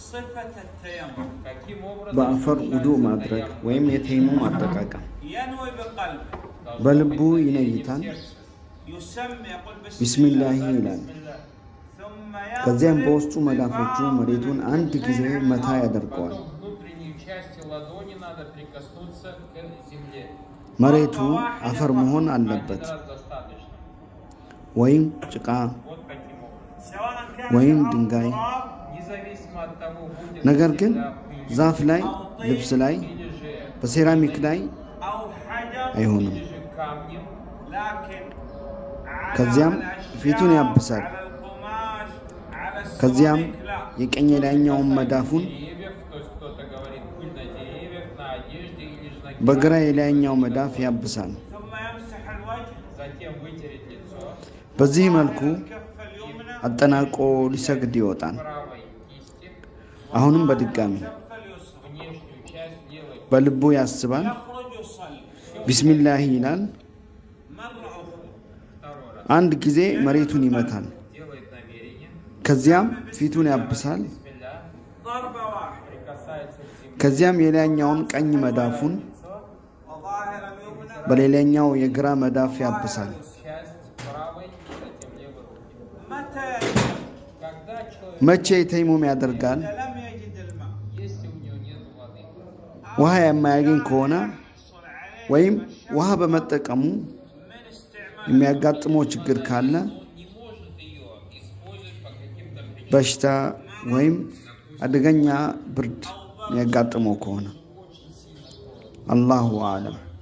በአፈር ውዱእ ማድረግ ወይም የተይሙም አጠቃቀም በልቡ ይነይታል ቢስሚላህ ይላል ከዚያም በውስጡ መዳፎቹ መሬቱን አንድ ጊዜ መታ ያደርገዋል መሬቱ አፈር መሆን አለበት ወይም ጭቃ ወይም ድንጋይ ነገር ግን ዛፍ ላይ ልብስ ላይ በሴራሚክ ላይ አይሆንም ከዚያም ፊቱን ያብሳል ከዚያም የቀኝ ላይኛውን መዳፉን በግራ የላይኛው መዳፍ ያብሳል በዚህ መልኩ አጠናቆ ሊሰግድ ይወጣል አሁንም በድጋሚ በልቡ ያስባል ቢስሚላህ ይላል አንድ ጊዜ መሬቱን ይመታል ከዚያም ፊቱን ያብሳል ከዚያም የላይኛውን ቀኝ መዳፉን በሌላኛው የግራ መዳፍ ያብሳል መቼ ተይሙም ያደርጋል ውሃ የማያገኝ ከሆነ ወይም ውሃ በመጠቀሙ የሚያጋጥመው ችግር ካለ በሽታ ወይም አደገኛ ብርድ የሚያጋጥመው ከሆነ አላሁ አለም